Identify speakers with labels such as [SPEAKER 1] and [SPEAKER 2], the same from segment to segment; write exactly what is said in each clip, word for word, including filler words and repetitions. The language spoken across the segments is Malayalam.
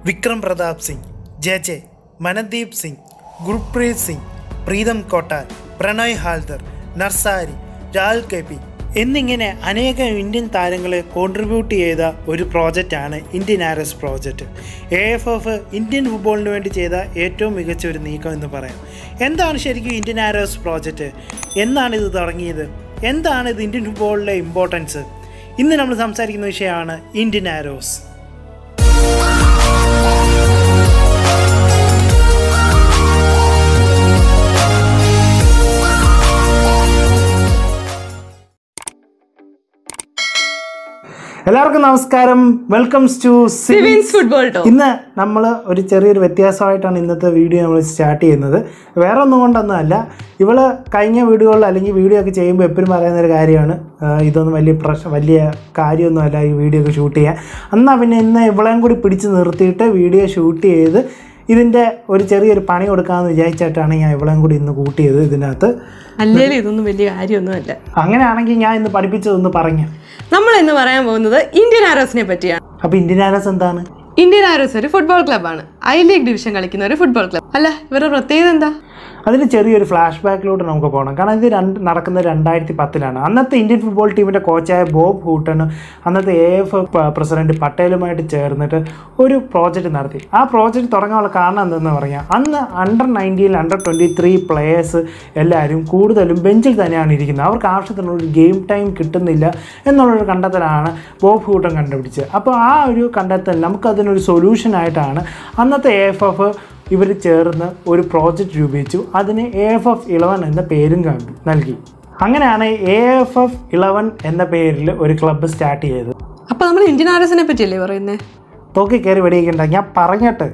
[SPEAKER 1] വിക്രം പ്രതാപ് സിംഗ്, ജെ മനദീപ് സിംഗ്, ഗുർപ്രീത് സിംഗ്, പ്രീതം കോട്ടാൽ, പ്രണോയ് ഹാൽദർ, നർസാരി, രാഹുൽ കെപി എന്നിങ്ങനെ അനേകം ഇന്ത്യൻ താരങ്ങളെ കോൺട്രിബ്യൂട്ട് ചെയ്ത ഒരു പ്രോജക്റ്റാണ് Indian Arrows project. A F F Indian ഫുട്ബോളിന് വേണ്ടി ചെയ്ത ഏറ്റവും മികച്ച ഒരു നീക്കം എന്ന് പറയാം. എന്താണ് ശരിക്കും ഇന്ത്യൻ ആരോസ് പ്രോജക്റ്റ്? എന്നാണ് ഇത് തുടങ്ങിയത്? എന്താണ് ഇത് ഇന്ത്യൻ ഫുട്ബോളിലെ ഇമ്പോർട്ടൻസ്? ഇന്ന് നമ്മൾ സംസാരിക്കുന്ന വിഷയമാണ് ഇന്ത്യൻ ആരോസ്. എല്ലാവർക്കും നമസ്കാരം, welcomes to Sivin's football talk. ഇന്ന് നമ്മൾ ഒരു ചെറിയൊരു വ്യത്യാസമായിട്ടാണ് ഇന്നത്തെ വീഡിയോ നമ്മൾ സ്റ്റാർട്ട് ചെയ്യുന്നത്. വേറെ ഒന്നും കൊണ്ടൊന്നും അല്ല, ഇവള് കഴിഞ്ഞ വീഡിയോകളിൽ അല്ലെങ്കിൽ വീഡിയോ ഒക്കെ ചെയ്യുമ്പോൾ എപ്പോഴും പറയുന്നൊരു കാര്യമാണ്, ഇതൊന്നും വലിയ പ്രശ്നം വലിയ കാര്യമൊന്നുമല്ല ഈ വീഡിയോ ഒക്കെ ഷൂട്ട് ചെയ്യാൻ. എന്നാൽ പിന്നെ ഇന്ന് ഇവളെയും കൂടി പിടിച്ച് നിർത്തിയിട്ട് വീഡിയോ ഷൂട്ട് ചെയ്ത് ഇതിൻ്റെ ഒരു ചെറിയൊരു പണി കൊടുക്കാമെന്ന് വിചാരിച്ചിട്ടാണ് ഞാൻ ഇവളെയും കൂടി ഇന്ന് കൂട്ടിയത് ഇതിനകത്ത്.
[SPEAKER 2] അല്ലെങ്കിൽ ഇതൊന്നും വലിയ കാര്യമൊന്നുമല്ല.
[SPEAKER 1] അങ്ങനെയാണെങ്കിൽ ഞാൻ ഇന്ന് പഠിപ്പിച്ചതൊന്ന് പറഞ്ഞു.
[SPEAKER 2] നമ്മൾ ഇന്ന് പറയാൻ പോകുന്നത് ഇന്ത്യൻ ആരോസിനെ പറ്റിയാണ്.
[SPEAKER 1] അപ്പോൾ ഇന്ത്യൻ ആരോസ് എന്താണ്?
[SPEAKER 2] ഇന്ത്യൻ ആരോസ് ഒരു ഫുട്ബോൾ ക്ലബ്ബാണ്. ഐ ലീഗ് ഡിവിഷൻ കളിക്കുന്ന ഒരു ഫുട്ബോൾ ക്ലബ്. അല്ല, ഇവരുടെ പ്രത്യേകത എന്താ?
[SPEAKER 1] അതിന് ചെറിയൊരു ഫ്ലാഷ് ബാക്കിലോട്ട് നമുക്ക് പോകണം. കാരണം ഇത് രണ്ട് നടക്കുന്നത് രണ്ടായിരത്തി പത്തിലാണ്. അന്നത്തെ ഇന്ത്യൻ ഫുട്ബോൾ ടീമിൻ്റെ കോച്ചായ ബോബ് ഹൂട്ടണ് അന്നത്തെ എ എഫ് പ്രസിഡന്റ് പട്ടേലുമായിട്ട് ചേർന്നിട്ട് ഒരു പ്രോജക്റ്റ് നടത്തി. ആ പ്രോജക്റ്റ് തുടങ്ങാനുള്ള കാരണം എന്തെന്ന് പറഞ്ഞാൽ, അന്ന് under nineteen under twenty three players എല്ലാവരും കൂടുതലും ബെഞ്ചിൽ തന്നെയാണ് ഇരിക്കുന്നത്. അവർക്ക് ആവശ്യത്തിനുള്ള ഗെയിം ടൈം കിട്ടുന്നില്ല എന്നുള്ളൊരു കണ്ടെത്തലാണ് ബോബ് ഹൂട്ടൺ കണ്ടുപിടിച്ചത്. അപ്പോൾ ആ ഒരു കണ്ടെത്തൽ നമുക്കതിനൊരു സൊല്യൂഷനായിട്ടാണ് അന്നത്തെ എ എഫ് എഫ് ഇവർ ചേർന്ന് ഒരു പ്രോജക്റ്റ് രൂപീകരിച്ചു. അതിന് എ എഫ് എഫ് ഇലവൻ എന്ന പേരും നൽകി. അങ്ങനെയാണ് എ എഫ് എഫ് ഇലവൻ എന്ന പേരിൽ ഒരു ക്ലബ്ബ് സ്റ്റാർട്ട് ചെയ്തത്.
[SPEAKER 2] അപ്പോൾ നമ്മൾ ഇന്ത്യൻ ആരോസിനെ പറ്റിയല്ലേ പറയുന്നത്?
[SPEAKER 1] തോക്കി കയറി വെടിയിക്കണ്ട, ഞാൻ പറഞ്ഞിട്ട്.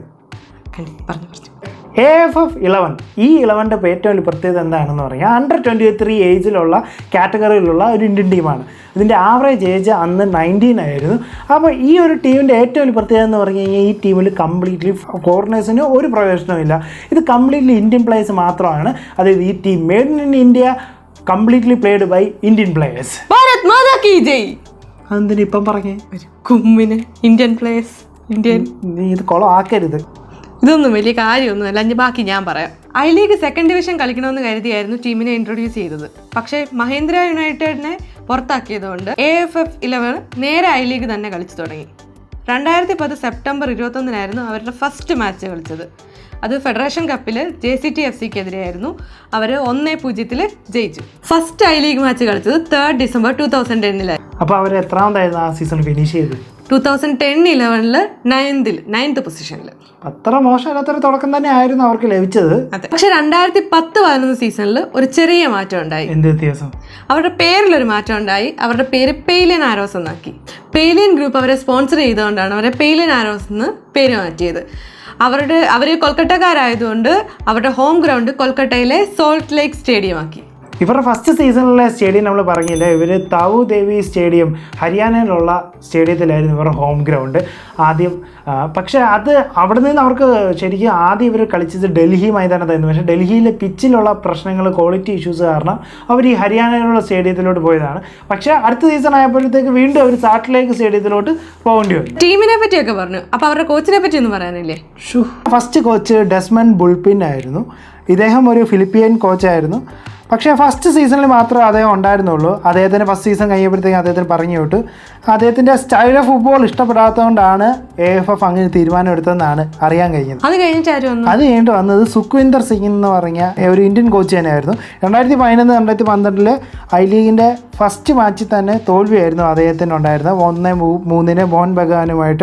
[SPEAKER 1] എ എഫ് എഫ് ഇലവൻ, ഈ ഇലവൻ്റെ ഏറ്റവും വലിയ പ്രത്യേകത എന്താണെന്ന് പറഞ്ഞാൽ, അണ്ടർ ട്വൻറ്റി ത്രീ ഏജിലുള്ള കാറ്റഗറിയിലുള്ള ഒരു ഇന്ത്യൻ ടീമാണ്. ഇതിൻ്റെ ആവറേജ് ഏജ് അന്ന് നയൻറ്റീൻ ആയിരുന്നു. അപ്പോൾ ഈ ഒരു ടീമിൻ്റെ ഏറ്റവും വലിയ പ്രത്യേകത എന്ന് പറഞ്ഞു കഴിഞ്ഞാൽ, ഈ ടീമിൽ കംപ്ലീറ്റ്ലി ഫോറിനേഴ്സിന് ഒരു പ്രവേശനവും ഇല്ല. ഇത് കംപ്ലീറ്റ്ലി ഇന്ത്യൻ പ്ലേയേഴ്സ് മാത്രമാണ്. അതായത് ഈ team made in India, completely played by Indian players.
[SPEAKER 2] Bharat മാതാ കീ ജയ്.
[SPEAKER 1] അതെന്തിനാ ഇപ്പം പറഞ്ഞേ?
[SPEAKER 2] കുമ്മിന് ഇന്ത്യൻ പ്ലേയേഴ്സ് ഇന്ത്യൻ.
[SPEAKER 1] നീ ഇത് കുളം ആക്കരുത്.
[SPEAKER 2] ഇതൊന്നും വലിയ കാര്യമൊന്നുമല്ല. അഞ്ച് ബാക്കി ഞാൻ പറയാം. ഐ ലീഗ് സെക്കൻഡ് ഡിവിഷൻ കളിക്കണമെന്ന് കരുതിയായിരുന്നു ടീമിനെ ഇൻട്രൊഡ്യൂസ് ചെയ്തത്. പക്ഷേ മഹേന്ദ്ര യുണൈറ്റഡിനെ പുറത്താക്കിയതുകൊണ്ട് എ എഫ് എഫ് ഇലവൻ നേരെ ഐ ലീഗ് തന്നെ കളിച്ചു തുടങ്ങി. രണ്ടായിരത്തി പത്ത് സെപ്റ്റംബർ ഇരുപത്തൊന്നിനായിരുന്നു അവരുടെ ഫസ്റ്റ് മാച്ച് കളിച്ചത്. അത് ഫെഡറേഷൻ കപ്പിൽ ജെ സി ടി എഫ് സിക്കെതിരെയായിരുന്നു. അവർ ഒന്നേ പൂജ്യത്തിൽ ജയിച്ചു. ഫസ്റ്റ് ഐ ലീഗ് മാച്ച് കളിച്ചത് തേർഡ് ഡിസംബർ ടൂ തൗസൻഡ് ടെന്നിലായിരുന്നു.
[SPEAKER 1] അപ്പോൾ അവർ എത്രാമതായിരുന്നു ആ സീസൺ ഫിനിഷ് ചെയ്ത്?
[SPEAKER 2] ടൂ തൗസൻഡ് ടെൻ ഇലവനിൽ നയൻതിൽ നയൻത് പൊസിഷനിൽ.
[SPEAKER 1] അത്ര മോശമല്ലാത്തൊരു തുടക്കം തന്നെ ആയിരുന്നു അവർക്ക് ലഭിച്ചത്.
[SPEAKER 2] അതെ, പക്ഷെ രണ്ടായിരത്തി പത്ത് പതിനൊന്ന് സീസണിൽ ഒരു ചെറിയ മാറ്റം ഉണ്ടായി.
[SPEAKER 1] എന്ത് വ്യത്യാസം?
[SPEAKER 2] അവരുടെ പേരിലൊരു മാറ്റം ഉണ്ടായി. അവരുടെ പേര് പെയ്ലൻ ആരോസ് എന്നാക്കി. പെയ്ലൻ ഗ്രൂപ്പ് അവരെ സ്പോൺസർ ചെയ്തുകൊണ്ടാണ് അവരെ പെയ്ലൻ ആരോസ് എന്ന് പേര് മാറ്റിയത്. അവരുടെ അവർ കൊൽക്കട്ടക്കാരായതുകൊണ്ട് അവരുടെ ഹോം ഗ്രൗണ്ട് കൊൽക്കട്ടയിലെ സോൾട്ട് ലേക്ക് സ്റ്റേഡിയം ആക്കി.
[SPEAKER 1] ഇവരുടെ ഫസ്റ്റ് സീസണിലെ സ്റ്റേഡിയം നമ്മൾ പറഞ്ഞില്ല, ഇവർ താവു ദേവി സ്റ്റേഡിയം ഹരിയാനയിലുള്ള സ്റ്റേഡിയത്തിലായിരുന്നു ഇവരുടെ ഹോം ഗ്രൗണ്ട് ആദ്യം. പക്ഷേ അത് അവിടെ നിന്ന് അവർക്ക് ശരിക്കും ആദ്യം ഇവർ കളിച്ചത് ഡൽഹി മൈതാനത്തായിരുന്നു. പക്ഷേ ഡൽഹിയിലെ പിച്ചിലുള്ള പ്രശ്നങ്ങൾ, ക്വാളിറ്റി ഇഷ്യൂസ് കാരണം അവർ ഈ ഹരിയാനയിലുള്ള സ്റ്റേഡിയത്തിലോട്ട് പോയതാണ്. പക്ഷേ അടുത്ത സീസൺ ആയപ്പോഴത്തേക്ക് വീണ്ടും അവർ സാൾട്ട് ലേക്ക് സ്റ്റേഡിയത്തിലോട്ട് പോകേണ്ടി വന്നു.
[SPEAKER 2] ടീമിനെ പറ്റിയൊക്കെ പറഞ്ഞു. അപ്പോൾ അവരുടെ കോച്ചിനെ പറ്റി ഒന്നും പറയാനില്ലേ?
[SPEAKER 1] ഫസ്റ്റ് കോച്ച് ഡെസ്മണ്ട് ബുൾപിൻ ആയിരുന്നു. ഇദ്ദേഹം ഒരു ഫിലിപ്പിയൻ കോച്ചായിരുന്നു. പക്ഷേ ഫസ്റ്റ് സീസണിൽ മാത്രമേ അദ്ദേഹം ഉണ്ടായിരുന്നുള്ളൂ. അദ്ദേഹത്തിന് ഫസ്റ്റ് സീസൺ കഴിയുമ്പോഴത്തേക്കും അദ്ദേഹത്തിന് പറഞ്ഞു വിട്ടു. അദ്ദേഹത്തിൻ്റെ സ്റ്റൈൽ ഓഫ് ഫുട്ബോൾ ഇഷ്ടപ്പെടാത്തതുകൊണ്ടാണ് എ എഫ് എഫ് അങ്ങനെ തീരുമാനം എടുത്തതെന്നാണ് അറിയാൻ കഴിഞ്ഞത്.
[SPEAKER 2] അത് കഴിഞ്ഞിട്ട്
[SPEAKER 1] അത് കഴിഞ്ഞിട്ട് വന്നത് സുഖ്വിന്ദർ സിംഗ് എന്ന് പറഞ്ഞ ഒരു ഇന്ത്യൻ കോച്ച് തന്നെയായിരുന്നു. രണ്ടായിരത്തി പതിനൊന്ന് രണ്ടായിരത്തി പന്ത്രണ്ടില് ഐ ലീഗിൻ്റെ ഫസ്റ്റ് മാച്ചിൽ തന്നെ തോൽവിയായിരുന്നു അദ്ദേഹത്തിന് ഉണ്ടായിരുന്നത്, ഒന്ന് മൂന്നിന് മോഹൻ ബഗാനുമായിട്ട്.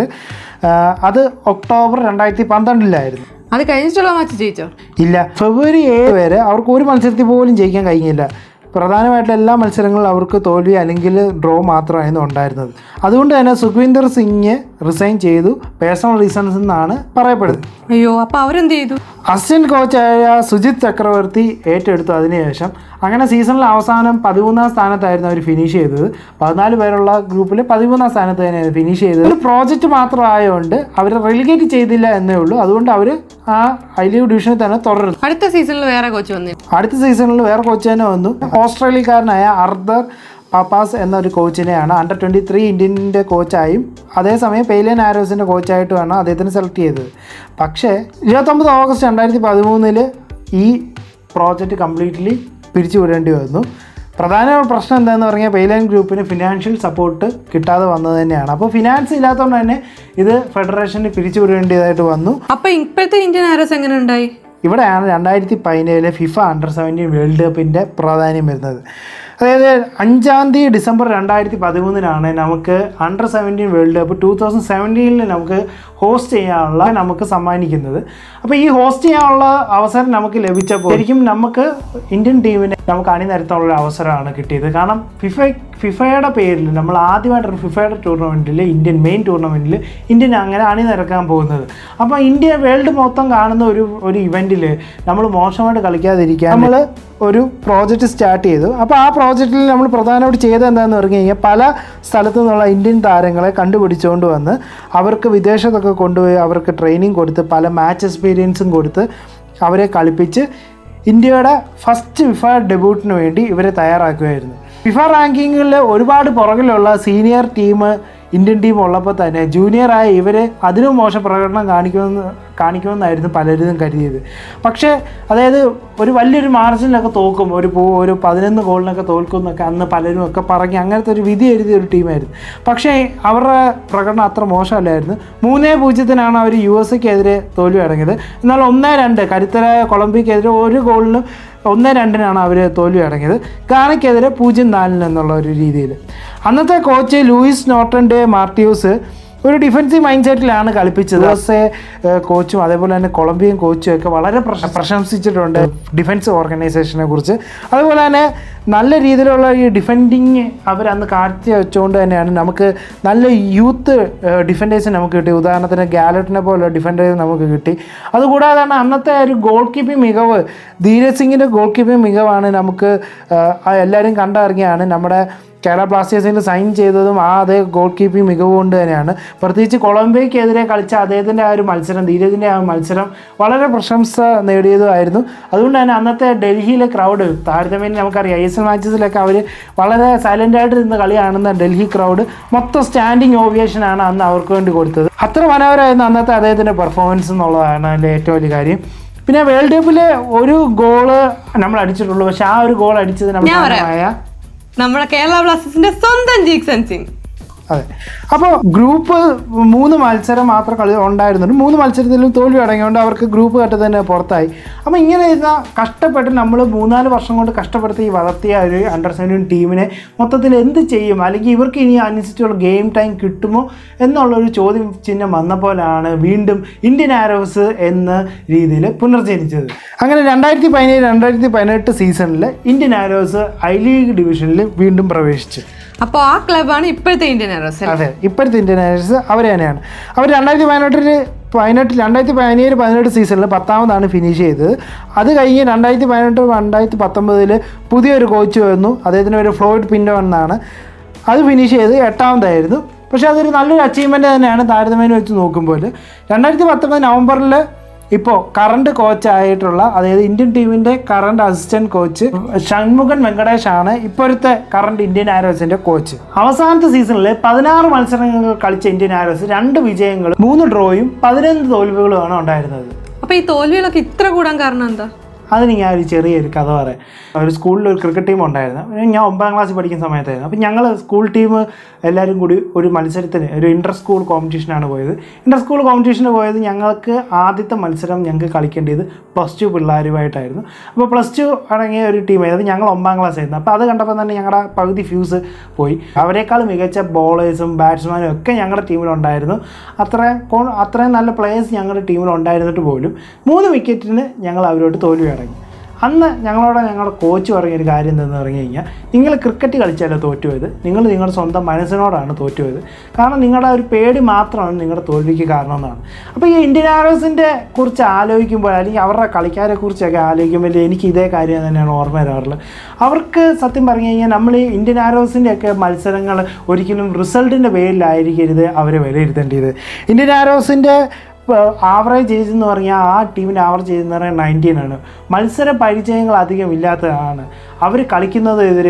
[SPEAKER 1] അത് ഒക്ടോബർ രണ്ടായിരത്തി പന്ത്രണ്ടിലായിരുന്നു.
[SPEAKER 2] അത് കഴിഞ്ഞിട്ടുള്ള മാച്ച് ജയിച്ചോ?
[SPEAKER 1] ഇല്ല, ഫെബ്രുവരി ഏഴ് വരെ അവർക്ക് ഒരു മത്സരത്തിൽ പോലും ജയിക്കാൻ കഴിഞ്ഞില്ല. പ്രധാനമായിട്ടുള്ള എല്ലാ മത്സരങ്ങളും അവർക്ക് തോൽവി അല്ലെങ്കിൽ ഡ്രോ മാത്രമായിരുന്നു ഉണ്ടായിരുന്നത്. അതുകൊണ്ട് തന്നെ സുഖ്വിന്ദർ സിംഗ് റിസൈൻ ചെയ്തു, പേഴ്സണൽ റീസൺസ് എന്നാണ് പറയപ്പെടുന്നത്.
[SPEAKER 2] അയ്യോ, അപ്പോൾ അവരെന്ത് ചെയ്തു?
[SPEAKER 1] അസിസ്റ്റന്റ് കോച്ചായ സുജിത് ചക്രവർത്തി ഏറ്റെടുത്തു അതിനുശേഷം. അങ്ങനെ സീസണിൽ അവസാനം പതിമൂന്നാം സ്ഥാനത്തായിരുന്നു അവർ ഫിനിഷ് ചെയ്തത്. പതിനാല് പേരുള്ള ഗ്രൂപ്പിൽ പതിമൂന്നാം സ്ഥാനത്ത് തന്നെയാണ് ഫിനിഷ് ചെയ്തത്. ഒരു പ്രോജക്റ്റ് മാത്രമായതുകൊണ്ട് അവർ റെലിഗേറ്റ് ചെയ്തില്ല എന്നേ ഉള്ളൂ. അതുകൊണ്ട് അവർ ആ ഐ ലീഗ് ഡിവിഷനിൽ തന്നെ തുടരുന്നു.
[SPEAKER 2] അടുത്ത സീസണിൽ വേറെ കോച്ച് വന്നു.
[SPEAKER 1] അടുത്ത സീസണിൽ വേറെ കോച്ച് തന്നെ വന്നു. ഓസ്ട്രേലിയക്കാരനായ അർദർ പാപ്പാസ് എന്നൊരു കോച്ചിനെയാണ് അണ്ടർ ട്വൻറ്റി ത്രീ ഇന്ത്യൻ്റെ കോച്ചായും അതേസമയം പെയ്ലൻ ആരോസിൻ്റെ കോച്ചായിട്ടുമാണ് അദ്ദേഹത്തിന് സെലക്ട് ചെയ്തത്. പക്ഷേ ഇരുപത്തൊമ്പത് ഓഗസ്റ്റ് രണ്ടായിരത്തി പതിമൂന്നിൽ ഈ പ്രോജക്റ്റ് കംപ്ലീറ്റ്ലി പിരിച്ചുവിടേണ്ടി വന്നു. പ്രധാന പ്രശ്നം എന്താണെന്ന് പറഞ്ഞാൽ പെയ്ലൻ ഗ്രൂപ്പിന് ഫിനാൻഷ്യൽ സപ്പോർട്ട് കിട്ടാതെ വന്നത് തന്നെയാണ്. അപ്പോൾ ഫിനാൻസ് ഇല്ലാത്തതുകൊണ്ട് തന്നെ ഇത് ഫെഡറേഷന് പിരിച്ചുവിടേണ്ടതായിട്ട് വന്നു.
[SPEAKER 2] അപ്പോൾ ഇപ്പോഴത്തെ ഇന്ത്യൻ ആരോസ് എങ്ങനെ ഉണ്ടായി?
[SPEAKER 1] ഇവിടെയാണ് രണ്ടായിരത്തി പതിനേഴിലെ ഫിഫ അണ്ടർ സെവൻറ്റീൻ വേൾഡ് കപ്പിൻ്റെ പ്രാധാന്യം വരുന്നത്. അതായത് അഞ്ചാം തീയതി ഡിസംബർ രണ്ടായിരത്തി പതിമൂന്നിനാണ് നമുക്ക് under seventeen world cup two thousand സെവൻറ്റീനിൽ നമുക്ക് ഹോസ്റ്റ് ചെയ്യാനുള്ള നമുക്ക് സമ്മാനിക്കുന്നത്. അപ്പോൾ ഈ ഹോസ്റ്റ് ചെയ്യാനുള്ള അവസരം നമുക്ക് ലഭിച്ചപ്പോൾ ശരിക്കും നമുക്ക് ഇന്ത്യൻ ടീമിനെ നമുക്ക് അണിനിരത്താനുള്ള അവസരമാണ് കിട്ടിയത്. കാരണം ഫിഫ ഫിഫയുടെ പേരിൽ നമ്മൾ ആദ്യമായിട്ടൊരു ഫിഫയുടെ ടൂർണമെൻറ്റിൽ ഇന്ത്യൻ മെയിൻ ടൂർണമെൻറ്റിൽ ഇന്ത്യൻ അങ്ങനെ അണിനിരക്കാൻ പോകുന്നത്. അപ്പോൾ ഇന്ത്യ വേൾഡ് മൊത്തം കാണുന്ന ഒരു ഒരു ഇവൻറ്റിൽ നമ്മൾ മോശമായിട്ട് കളിക്കാതിരിക്കാൻ നമ്മൾ ഒരു പ്രോജക്റ്റ് സ്റ്റാർട്ട് ചെയ്തു. അപ്പോൾ ആ പ്രോജക്റ്റിൽ നമ്മൾ പ്രധാനമായിട്ട് ചെയ്തത് എന്താണെന്ന് പറഞ്ഞു കഴിഞ്ഞാൽ പല സ്ഥലത്തു നിന്നുള്ള ഇന്ത്യൻ താരങ്ങളെ കണ്ടുപിടിച്ചുകൊണ്ട് വന്ന് അവർക്ക് വിദേശത്തൊക്കെ കൊണ്ടുപോയി അവർക്ക് ട്രെയിനിങ് കൊടുത്ത് പല മാച്ച് എക്സ്പീരിയൻസും കൊടുത്ത് അവരെ കളിപ്പിച്ച് ഇന്ത്യയുടെ ഫസ്റ്റ് ഫിഫ ഡെബ്യൂട്ടിന് വേണ്ടി ഇവരെ തയ്യാറാക്കുകയായിരുന്നു. ഫിഫ റാങ്കിങ്ങിൽ ഒരുപാട് പുറകിലുള്ള സീനിയർ ടീം ഇന്ത്യൻ ടീം ഉള്ളപ്പോൾ തന്നെ ജൂനിയറായ ഇവർ അതിനും മോശം പ്രകടനം കാണിക്കുമെന്ന് കാണിക്കുമെന്നായിരുന്നു പലരും കരുതിയത്. പക്ഷേ അതായത് ഒരു വലിയൊരു മാർജിനിലൊക്കെ തോക്കും, ഒരു ഒരു പതിനൊന്ന് ഗോളിനൊക്കെ തോൽക്കുമെന്നൊക്കെ അന്ന് പലരും ഒക്കെ പറഞ്ഞ് അങ്ങനത്തെ ഒരു വിധി എഴുതിയ ഒരു ടീമായിരുന്നു. പക്ഷേ അവരുടെ പ്രകടനം അത്ര മോശമല്ലായിരുന്നു. മൂന്നേ പൂജ്യത്തിനാണ് അവർ യു എസ് എക്കെതിരെ തോൽവി അടങ്ങിയത്. എന്നാൽ ഒന്നേ രണ്ട് കരുത്തരായ കൊളംബിയക്കെതിരെ ഒരു ഗോളിന് ഒന്ന് രണ്ടിനാണ് അവർ തോൽവി അടങ്ങിയത്. ഗാനയ്ക്കെതിരെ പൂജ്യം നാലിന് എന്നുള്ള ഒരു രീതിയിൽ. അന്നത്തെ coach Luis Norton de Matos ഒരു ഡിഫൻസീവ് മൈൻഡ് സെറ്റിലാണ് കളിപ്പിച്ചത്. യു എസ് എ കോച്ചും അതേപോലെ തന്നെ കൊളംബിയൻ കോച്ചും ഒക്കെ വളരെ പ്രശംസിച്ചിട്ടുണ്ട് ഡിഫൻസ് ഓർഗനൈസേഷനെ കുറിച്ച്. അതുപോലെ തന്നെ നല്ല രീതിയിലുള്ള ഈ ഡിഫെൻഡിങ് അവരന്ന് കാഴ്ച വെച്ചുകൊണ്ട് തന്നെയാണ് നമുക്ക് നല്ല യൂത്ത് ഡിഫൻഡേഴ്സ് നമുക്ക് കിട്ടി. ഉദാഹരണത്തിന് ഗാലറ്റിനെ പോലുള്ള ഡിഫൻഡേഴ്സ് നമുക്ക് കിട്ടി. അതുകൂടാതെ തന്നെ അന്നത്തെ ഒരു ഗോൾ കീപ്പിംഗ് മികവ്, ധീരജ് സിംഗിൻ്റെ ഗോൾ കീപ്പിംഗ് മികവാണ് നമുക്ക് എല്ലാവരും കണ്ടറിഞ്ഞാണ് നമ്മുടെ കേരള ബ്ലാസ്റ്റേഴ്സിൽ സൈൻ ചെയ്തതും ആ അതേ ഗോൾ കീപ്പിംഗ് മികവ് കൊണ്ട് തന്നെയാണ്. പ്രത്യേകിച്ച് കൊളംബിയക്കെതിരെ കളിച്ച അദ്ദേഹത്തിൻ്റെ ആ ഒരു മത്സരം, ധീരജിൻ്റെ ആ മത്സരം വളരെ പ്രശംസ നേടിയതുമായിരുന്നു. അതുകൊണ്ട് തന്നെ അന്നത്തെ ഡൽഹിയിലെ ക്രൗഡ് താരതമ്യേന നമുക്കറിയാം ഐ എസ് എൽ മാച്ചസിലൊക്കെ അവർ വളരെ സൈലൻ്റായിട്ട് നിന്ന് കളി കാണുന്ന ഡൽഹി ക്രൗഡ് മൊത്തം സ്റ്റാൻഡിങ് ഓവിയേഷനാണ് അന്ന് അവർക്ക് വേണ്ടി കൊടുത്തത്. അത്ര മനോഹരമായിരുന്നു അന്നത്തെ അദ്ദേഹത്തിൻ്റെ പെർഫോമൻസ് എന്നുള്ളതാണ് അതിൻ്റെ ഏറ്റവും വലിയ കാര്യം. പിന്നെ വേൾഡ് കപ്പിൽ ഒരു ഗോള് നമ്മൾ അടിച്ചിട്ടുള്ളൂ. പക്ഷെ ആ ഒരു ഗോൾ അടിച്ചത് നമ്മുടെ
[SPEAKER 2] നമ്മുടെ കേരള ബ്ലാസ്റ്റേഴ്സിന്റെ സ്വന്തം ജീക്സൺ സിംഗ്.
[SPEAKER 1] അതെ. അപ്പോൾ ഗ്രൂപ്പ് മൂന്ന് മത്സരം മാത്രം കളി ഉണ്ടായിരുന്നുണ്ട്. മൂന്ന് മത്സരത്തിലും തോൽവി അടങ്ങിയതുകൊണ്ട് അവർക്ക് ഗ്രൂപ്പ് ഘട്ടത്തിൽ തന്നെ പുറത്തായി. അപ്പോൾ ഇങ്ങനെ ഇരുന്ന കഷ്ടപ്പെട്ട് നമ്മൾ മൂന്നാല് വർഷം കൊണ്ട് കഷ്ടപ്പെടുത്തി ഈ വളർത്തിയ ഒരു അണ്ടർ സെവൻറ്റീൻ ടീമിനെ മൊത്തത്തിൽ എന്ത് ചെയ്യും, അല്ലെങ്കിൽ ഇവർക്ക് ഇനി അനുസരിച്ചുള്ള ഗെയിം ടൈം കിട്ടുമോ എന്നുള്ളൊരു ചോദ്യം ചിഹ്നം വന്നപ്പോഴാണ് വീണ്ടും ഇന്ത്യൻ ആരോസ് എന്ന രീതിയിൽ പുനർജനിച്ചത്. അങ്ങനെ രണ്ടായിരത്തി പതിനേഴ് രണ്ടായിരത്തി പതിനെട്ട് സീസണിൽ ഇന്ത്യൻ ആരോസ് ഐ ലീഗ് ഡിവിഷനിൽ വീണ്ടും പ്രവേശിച്ചു.
[SPEAKER 2] അപ്പോൾ ആ ക്ലബ്ബാണ് ഇപ്പോഴത്തെ ഇന്ത്യൻ ആരോസ്.
[SPEAKER 1] അതെ, ഇപ്പോഴത്തെ ഇന്ത്യൻ ആരോസ് അവർ തന്നെയാണ്. അവർ രണ്ടായിരത്തി പതിനെട്ടിൽ പതിനെട്ട് രണ്ടായിരത്തി പതിനേഴ് പതിനെട്ട് സീസണിൽ പത്താമതാണ് ഫിനിഷ് ചെയ്തത്. അത് കഴിഞ്ഞ് രണ്ടായിരത്തി പതിനെട്ട് രണ്ടായിരത്തി പത്തൊമ്പതിൽ പുതിയൊരു കോച്ച് വന്നു. അദ്ദേഹത്തിന് ഒരു ഫ്ലോയിഡ് പിൻഡോ എന്നാണ്. അത് ഫിനിഷ് ചെയ്ത് എട്ടാമതായിരുന്നു. പക്ഷേ അതൊരു നല്ലൊരു അച്ചീവ്മെൻറ്റ് തന്നെയാണ് താരതമ്യേന വെച്ച് നോക്കുമ്പോൾ. രണ്ടായിരത്തി പത്തൊമ്പത് നവംബറിൽ ഇപ്പോൾ കറണ്ട് കോച്ചായിട്ടുള്ള, അതായത് ഇന്ത്യൻ ടീമിൻ്റെ കറണ്ട് അസിസ്റ്റൻറ്റ് കോച്ച് ഷൺമുഖൻ വെങ്കടേഷാണ് ഇപ്പോഴത്തെ കറണ്ട് ഇന്ത്യൻ ആരോസിൻ്റെ കോച്ച്. അവസാനത്തെ സീസണിൽ പതിനാറ് മത്സരങ്ങൾ കളിച്ച ഇന്ത്യൻ ആരോസ് രണ്ട് വിജയങ്ങളും മൂന്ന് ഡ്രോയും പതിനൊന്ന് തോൽവികളുമാണ് ഉണ്ടായിരുന്നത്.
[SPEAKER 2] അപ്പോൾ ഈ തോൽവികളൊക്കെ ഇത്ര കൂടാൻ കാരണം എന്താ?
[SPEAKER 1] അതിന് ഞാൻ ഒരു ചെറിയൊരു കഥ പറയാം. ഒരു സ്കൂളിൽ ഒരു ക്രിക്കറ്റ് ടീം ഉണ്ടായിരുന്നു. ഞാൻ ഒമ്പതാം ക്ലാസ്സിൽ പഠിക്കുന്ന സമയത്തായിരുന്നു. അപ്പോൾ ഞങ്ങൾ സ്കൂൾ ടീം എല്ലാവരും കൂടി ഒരു മത്സരത്തിന് ഒരു ഇൻ്റർ സ്കൂൾ കോമ്പറ്റീഷനാണ് പോയത്. ഇൻ്റർ സ്കൂൾ കോമ്പറ്റീഷന് പോയത് ഞങ്ങൾക്ക് ആദ്യത്തെ മത്സരം ഞങ്ങൾക്ക് കളിക്കേണ്ടത് പ്ലസ് ടു പിള്ളേരുമായിട്ടായിരുന്നു. അപ്പോൾ പ്ലസ് ടു അടങ്ങിയ ഒരു ടീമായിരുന്നു. ഞങ്ങൾ ഒമ്പതാം ക്ലാസ് ആയിരുന്നു. അപ്പോൾ അത് കണ്ടപ്പോൾ തന്നെ ഞങ്ങളുടെ പകുതി ഫ്യൂസ് പോയി. അവരെക്കാൾ മികച്ച ബോളേഴ്സും ബാറ്റ്സ്മാനും ഒക്കെ ഞങ്ങളുടെ ടീമിലുണ്ടായിരുന്നു. അത്ര അത്രയും നല്ല പ്ലേയേഴ്സ് ഞങ്ങളുടെ ടീമിലുണ്ടായിരുന്നിട്ട് പോലും മൂന്ന് വിക്കറ്റിന് ഞങ്ങൾ അവരോട് തോൽവി അടങ്ങി. അന്ന് ഞങ്ങളോട് ഞങ്ങളുടെ കോച്ച് പറഞ്ഞൊരു കാര്യം എന്തെന്ന് പറഞ്ഞു കഴിഞ്ഞാൽ, നിങ്ങൾ ക്രിക്കറ്റ് കളിച്ചാലോ തോറ്റുപോയത്, നിങ്ങൾ നിങ്ങളുടെ സ്വന്തം മനസ്സിനോടാണ് തോറ്റുപോയത്. കാരണം നിങ്ങളുടെ ഒരു പേടി മാത്രമാണ് നിങ്ങളുടെ തോൽവിക്ക് കാരണമെന്നാണ്. അപ്പോൾ ഈ ഇന്ത്യൻ ആരോസിൻ്റെ കുറിച്ച് ആലോചിക്കുമ്പോൾ, അല്ലെങ്കിൽ അവരുടെ കളിക്കാരെ കുറിച്ചൊക്കെ ആലോചിക്കുമ്പോൾ എനിക്ക് ഇതേ കാര്യം തന്നെയാണ് ഓർമ്മ വരാറുള്ളത്. അവർക്ക് സത്യം പറഞ്ഞു കഴിഞ്ഞാൽ നമ്മൾ ഈ ഇന്ത്യൻ ആരോസിൻ്റെയൊക്കെ മത്സരങ്ങൾ ഒരിക്കലും റിസൾട്ടിൻ്റെ പേരിലായിരിക്കരുത് അവരെ വിലയിരുത്തേണ്ടത്. ഇന്ത്യൻ ആരോസിൻ്റെ ആവറേജ് ഏജ് എന്ന് പറഞ്ഞാൽ ആ ടീമിൻ്റെ ആവറേജ് ഏജ് എന്ന് പറഞ്ഞാൽ നയൻറ്റീൻ ആണ്. മത്സര പരിചയങ്ങൾ അധികം ഇല്ലാത്തതാണ്. അവർ കളിക്കുന്നത് എതിരെയോ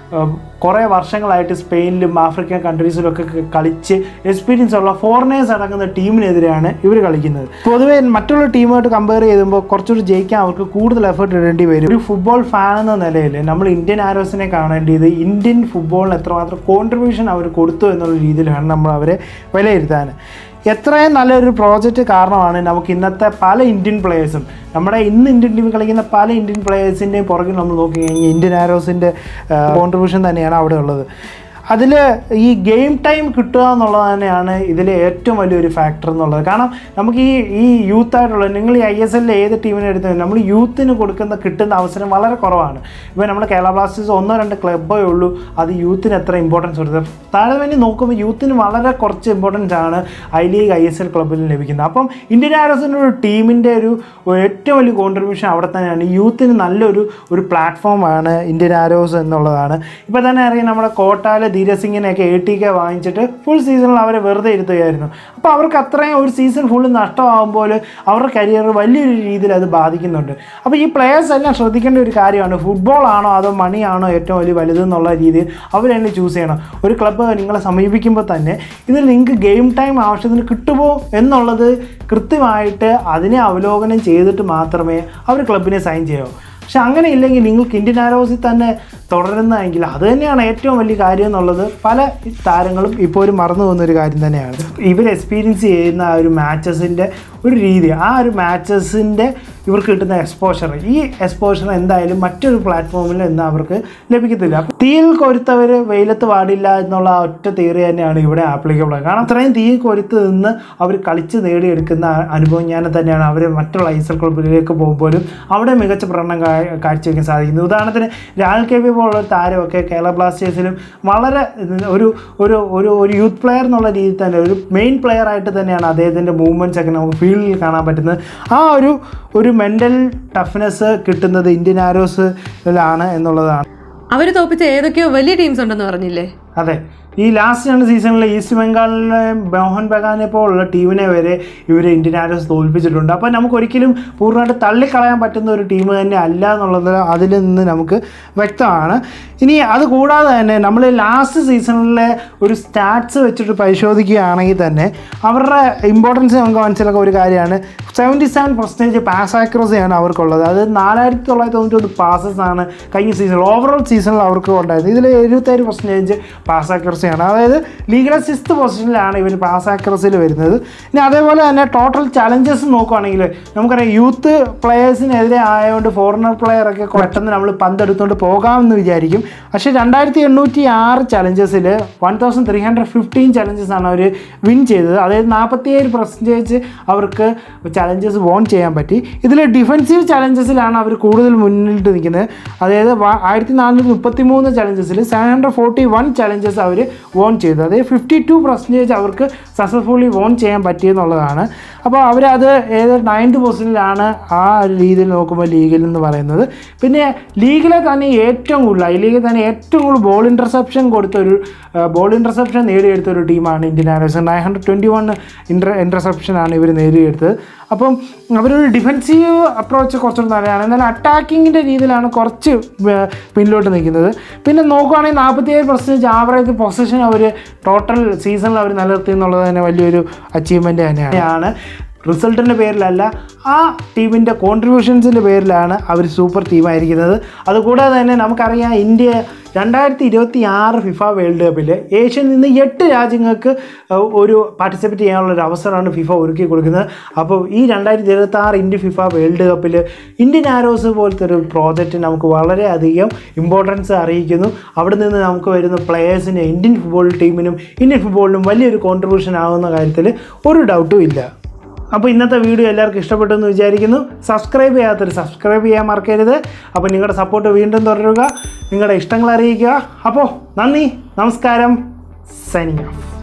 [SPEAKER 1] കുറേ വർഷങ്ങളായിട്ട് സ്പെയിനിലും ആഫ്രിക്കൻ കൺട്രീസിലൊക്കെ കളിച്ച് എക്സ്പീരിയൻസ് ഉള്ള ഫോറിനേഴ്സ് അടങ്ങുന്ന ടീമിനെതിരെയാണ് ഇവർ കളിക്കുന്നത്. പൊതുവേ മറ്റുള്ള ടീമായിട്ട് കമ്പയർ ചെയ്യുമ്പോൾ കുറച്ചുകൂടി ജയിക്കാൻ അവർക്ക് കൂടുതൽ എഫേർട്ട് ഇടേണ്ടി വരും. ഒരു ഫുട്ബോൾ ഫാൻ എന്ന നിലയിൽ നമ്മൾ ഇന്ത്യൻ ആരോസിനെ കാണേണ്ടത് ഇന്ത്യൻ ഫുട്ബോളിന് എത്രമാത്രം കോൺട്രിബ്യൂഷൻ അവർ കൊടുത്തു എന്നുള്ള രീതിയിലാണ് നമ്മൾ അവരെ വിലയിരുത്താൻ. എത്രയും നല്ലൊരു പ്രോജക്റ്റ് കാരണമാണ് നമുക്ക് ഇന്നത്തെ പല ഇന്ത്യൻ പ്ലേയേഴ്സും നമ്മുടെ ഇന്ന് ഇന്ത്യൻ ടീമിൽ കളിക്കുന്ന പല ഇന്ത്യൻ പ്ലേയേഴ്സിൻ്റെയും പുറകിൽ നമ്മൾ നോക്കി കഴിഞ്ഞാൽ ഇന്ത്യൻ ആരോസിൻ്റെ കോൺട്രിബ്യൂഷൻ തന്നെയാണ് അവിടെ ഉള്ളത്. അതിൽ ഈ ഗെയിം ടൈം കിട്ടുക എന്നുള്ളത് തന്നെയാണ് ഇതിലെ ഏറ്റവും വലിയൊരു ഫാക്ടർ എന്നുള്ളത്. കാരണം നമുക്ക് ഈ ഈ യൂത്തായിട്ടുള്ള നിങ്ങൾ ഈ ഐ എസ് എല്ലിൽ ഏത് ടീമിനെ എടുത്താലും നമ്മൾ യൂത്തിന് കൊടുക്കുന്ന കിട്ടുന്ന അവസരം വളരെ കുറവാണ്. ഇപ്പോൾ നമ്മുടെ കേരള ബ്ലാസ്റ്റേഴ്സ് ഒന്നോ രണ്ട് ക്ലബ്ബേ ഉള്ളൂ അത് യൂത്തിന് എത്ര ഇമ്പോർട്ടൻസ് കൊടുത്തത്. താഴെ നോക്കുമ്പോൾ യൂത്തിന് വളരെ കുറച്ച് ഇമ്പോർട്ടൻസ് ആണ് I league I S L ക്ലബ്ബിൽ ലഭിക്കുന്നത്. അപ്പം ഇന്ത്യൻ ആരോസിൻ്റെ ഒരു ടീമിൻ്റെ ഒരു ഏറ്റവും വലിയ കോൺട്രിബ്യൂഷൻ അവിടെ തന്നെയാണ്. യൂത്തിന് നല്ലൊരു ഒരു പ്ലാറ്റ്ഫോമാണ് ഇന്ത്യൻ ആരോസ് എന്നുള്ളതാണ്. ഇപ്പോൾ തന്നെ അറിയാം നമ്മുടെ കോട്ടാലെ ധീരജ് സിംഗിനെയൊക്കെ എ ടി കെ വാങ്ങിച്ചിട്ട് ഫുൾ സീസണിൽ അവരെ വെറുതെ ഇരുത്തുകയായിരുന്നു. അപ്പോൾ അവർക്ക് അത്രയും ഒരു സീസൺ ഫുള്ള് നഷ്ടമാകുമ്പോൾ അവരുടെ കരിയർ വലിയൊരു രീതിയിൽ അത് ബാധിക്കുന്നുണ്ട്. അപ്പോൾ ഈ പ്ലെയേഴ്സ് എല്ലാം ശ്രദ്ധിക്കേണ്ട ഒരു കാര്യമാണ്, ഫുട്ബോൾ ആണോ അതോ മണിയാണോ ഏറ്റവും വലിയ വലുതെന്നുള്ള രീതിയിൽ അവർ തന്നെ ചൂസ് ചെയ്യണം. ഒരു ക്ലബ്ബ് നിങ്ങളെ സമീപിക്കുമ്പോൾ തന്നെ ഇതിൽ നിങ്ങൾക്ക് ഗെയിം ടൈം ആവശ്യത്തിന് കിട്ടുമോ എന്നുള്ളത് കൃത്യമായിട്ട് അതിനെ അവലോകനം ചെയ്തിട്ട് മാത്രമേ അവർ ക്ലബിനെ സൈൻ ചെയ്യാവൂ. പക്ഷെ അങ്ങനെ ഇല്ലെങ്കിൽ നിങ്ങൾക്ക് ഇന്ത്യൻ ആരോസിൽ തന്നെ തുടരുന്നതെങ്കിൽ അത് തന്നെയാണ് ഏറ്റവും വലിയ കാര്യം എന്നുള്ളത് പല താരങ്ങളും ഇപ്പോഴും മറന്നു പോകുന്നൊരു കാര്യം തന്നെയാണ്. ഇവർ എക്സ്പീരിയൻസ് ചെയ്യുന്ന ആ ഒരു മാച്ചസിൻ്റെ ഒരു രീതി, ആ ഒരു മാച്ചസിൻ്റെ ഇവർക്ക് കിട്ടുന്ന എക്സ്പോഷർ, ഈ എക്സ്പോഷർ എന്തായാലും മറ്റൊരു പ്ലാറ്റ്ഫോമിൽ നിന്ന് അവർക്ക് ലഭിക്കത്തില്ല. അപ്പോൾ തീയിൽ കൊരുത്തവർ വെയിലത്ത് പാടില്ല എന്നുള്ള ഒറ്റ തിയറി തന്നെയാണ് ഇവിടെ ആപ്ലിക്കബിൾ. കാരണം അത്രയും തീയിൽ കൊരുത്ത് നിന്ന് അവർ കളിച്ച് നേടിയെടുക്കുന്ന അനുഭവം ഞാൻ തന്നെയാണ് അവർ മറ്റുള്ള ഐ എസ് എൽ ക്ലബ്ബിലേക്ക് പോകുമ്പോഴും അവിടെ മികച്ച പ്രകടനം കാഴ്ചവെക്കാൻ സാധിക്കുന്നത്. ഉദാഹരണത്തിന് രാഹുൽ കെ പി പോലുള്ള താരമൊക്കെ കേരള ബ്ലാസ്റ്റേഴ്സിലും വളരെ ഒരു ഒരു ഒരു ഒരു യൂത്ത് പ്ലെയർ എന്നുള്ള രീതിയിൽ തന്നെ ഒരു മെയിൻ പ്ലെയർ ആയിട്ട് തന്നെയാണ് അദ്ദേഹത്തിൻ്റെ മൂവ്മെൻറ്റ്സ് ഒക്കെ നമുക്ക് ഫീൽഡിൽ കാണാൻ പറ്റുന്നത്. ആ ഒരു ഒരു മെൻ്റൽ ടഫ്നെസ് കിട്ടുന്നത് ഇന്ത്യൻ ആരോസിലാണ് എന്നുള്ളതാണ്.
[SPEAKER 2] അവർ തോപ്പിച്ച ഏതൊക്കെയോ വലിയ ടീംസ് ഉണ്ടെന്ന് പറഞ്ഞില്ലേ?
[SPEAKER 1] അതെ, ഈ ലാസ്റ്റ് രണ്ട് സീസണിൽ ഈസ്റ്റ് ബംഗാളിലെ മോഹൻ ബഗാനെ പോലുള്ള ടീമിനെ വരെ ഇവർ ഇന്ത്യൻ ആരോസ് തോൽപ്പിച്ചിട്ടുണ്ട്. അപ്പോൾ നമുക്ക് ഒരിക്കലും പൂർണ്ണമായിട്ട് തള്ളിക്കളയാൻ പറ്റുന്ന ഒരു ടീം തന്നെ അല്ല എന്നുള്ളത് അതിൽ നിന്ന് നമുക്ക് വ്യക്തമാണ്. ഇനി അതുകൂടാതെ തന്നെ നമ്മൾ ലാസ്റ്റ് സീസണിലെ ഒരു സ്റ്റാറ്റ്സ് വെച്ചിട്ട് പരിശോധിക്കുകയാണെങ്കിൽ തന്നെ അവരുടെ ഇമ്പോർട്ടൻസ് നമുക്ക് മനസ്സിലാക്കുന്ന ഒരു കാര്യമാണ് സെവൻറ്റി സെവൻ പെർസെൻറ്റേജ് പാസ് ആക്യുറസിയാണ് അവർക്കുള്ളത്. അത് നാലായിരത്തി തൊള്ളായിരത്തി തൊണ്ണൂറ്റി പാസസ് ആണ് കഴിഞ്ഞ സീസണിൽ ഓവറോൾ സീസണിൽ അവർക്ക് ഉണ്ടായത്. ഇതിൽ എഴുപത്തേഴ് പെർസെൻറ്റേജ് പാസ് ആക്യുറസിയാണ്. അതായത് ലീഗിലെ സിക്സ്ത് പൊസിഷനിലാണ് ഇവർ പാസ് ആക്യുറസിയിൽ വരുന്നത്. ഇനി അതേപോലെ തന്നെ ടോട്ടൽ ചലഞ്ചസ് നോക്കുകയാണെങ്കിൽ നമുക്കറിയാം യൂത്ത് പ്ലെയേഴ്സിനെതിരെ ആയതുകൊണ്ട് ഫോറിനർ പ്ലെയറൊക്കെ പെട്ടെന്ന് നമ്മൾ പന്തെടുത്തുകൊണ്ട് പോകാമെന്ന് വിചാരിക്കും. പക്ഷേ രണ്ടായിരത്തി എണ്ണൂറ്റി ആറ് ചലഞ്ചസിൽ one thousand three hundred fifteen challenges ആണ് അവർ വിൻ ചെയ്തത്. അതായത് നാൽപ്പത്തിയേഴ് പെർസെൻറ്റേജ് അവർക്ക് ചലഞ്ചസ് വോൺ ചെയ്യാൻ പറ്റി. ഇതിൽ ഡിഫൻസീവ് ചലഞ്ചസിലാണ് അവർ കൂടുതൽ മുന്നിട്ട് നിൽക്കുന്നത്. അതായത് ആയിരത്തി നാനൂറ്റി മുപ്പത്തി മൂന്ന് ചലഞ്ചസിൽ seven hundred forty one challenges അവർ വോൺ ചെയ്തു. അതായത് ഫിഫ്റ്റി ടു പെർസെൻറ്റേജ് അവർക്ക് സക്സസ്ഫുള്ളി വോൺ ചെയ്യാൻ പറ്റിയെന്നുള്ളതാണ്. അപ്പോൾ അവരത് ഏത് നയൻത് പൊസിഷനിലാണ് ആ ഒരു രീതിയിൽ നോക്കുമ്പോൾ ലീഗിൽ എന്ന് പറയുന്നത്. പിന്നെ ലീഗിലെ തന്നെ ഏറ്റവും കൂടുതൽ ഐ ലീഗിൽ തന്നെ ഏറ്റവും കൂടുതൽ ബോൾ ഇൻ്റർസെപ്ഷൻ കൊടുത്തൊരു ബോൾ ഇൻ്റർസെപ്ഷൻ നേടിയെടുത്തൊരു ടീമാണ് Indian Arrows. Nine hundred twenty one inter ഇൻ്റർസെപ്ഷനാണ് ഇവർ നേടിയെടുത്തത്. അപ്പം അവരൊരു ഡിഫെൻസീവ് അപ്രോച്ച് കുറച്ചുകൂടി നല്ലതാണ്, എന്നാൽ അറ്റാക്കിങ്ങിൻ്റെ രീതിയിലാണ് കുറച്ച് പിന്നിലോട്ട് നിൽക്കുന്നത്. പിന്നെ നോക്കുകയാണെങ്കിൽ നാൽപ്പത്തിയേഴ് പെർസെൻറ്റേജ് ആവറേജ് പൊസിഷൻ അവർ ടോട്ടൽ സീസണിൽ അവർ നിലനിർത്തി എന്നുള്ളത് തന്നെ വലിയൊരു അച്ചീവ്മെൻറ്റ് തന്നെയാണ്. റിസൾട്ടിൻ്റെ പേരിലല്ല, ആ ടീമിൻ്റെ കോൺട്രിബ്യൂഷൻസിൻ്റെ പേരിലാണ് അവർ സൂപ്പർ ടീമായിരിക്കുന്നത്. അതുകൂടാതെ തന്നെ നമുക്കറിയാം ഇന്ത്യ രണ്ടായിരത്തി ഇരുപത്തി ആറ് ഫിഫ വേൾഡ് കപ്പിൽ ഏഷ്യയിൽ നിന്ന് എട്ട് രാജ്യങ്ങൾക്ക് ഒരു പാർട്ടിസിപ്പേറ്റ് ചെയ്യാനുള്ളൊരു അവസരമാണ് ഫിഫ ഒരുക്കി കൊടുക്കുന്നത്. അപ്പോൾ ഈ രണ്ടായിരത്തി ഇരുപത്തി ആറ് ഇന്ത്യ ഫിഫ വേൾഡ് കപ്പിൽ ഇന്ത്യൻ ആരോസ് പോലത്തെ ഒരു പ്രോജക്റ്റ് നമുക്ക് വളരെയധികം ഇമ്പോർട്ടൻസ് അറിയിക്കുന്നു. അവിടെ നിന്ന് നമുക്ക് വരുന്ന പ്ലെയേഴ്സിന് ഇന്ത്യൻ ഫുട്ബോൾ ടീമിനും ഇന്ത്യൻ ഫുട്ബോളിനും വലിയൊരു കോൺട്രിബ്യൂഷൻ ആകുന്ന കാര്യത്തിൽ ഒരു ഡൗട്ടും ഇല്ല. അപ്പോൾ ഇന്നത്തെ വീഡിയോ എല്ലാവർക്കും ഇഷ്ടപ്പെട്ടു എന്ന് വിചാരിക്കുന്നു. സബ്സ്ക്രൈബ് ചെയ്യാത്തവർ സബ്സ്ക്രൈബ് ചെയ്യാൻ മറക്കരുത്. അപ്പോൾ നിങ്ങളുടെ സപ്പോർട്ട് വീണ്ടും തുടരുക, നിങ്ങളുടെ ഇഷ്ടങ്ങൾ അറിയിക്കുക. അപ്പോൾ നന്ദി, നമസ്കാരം, സൈനിങ് ഓഫ്.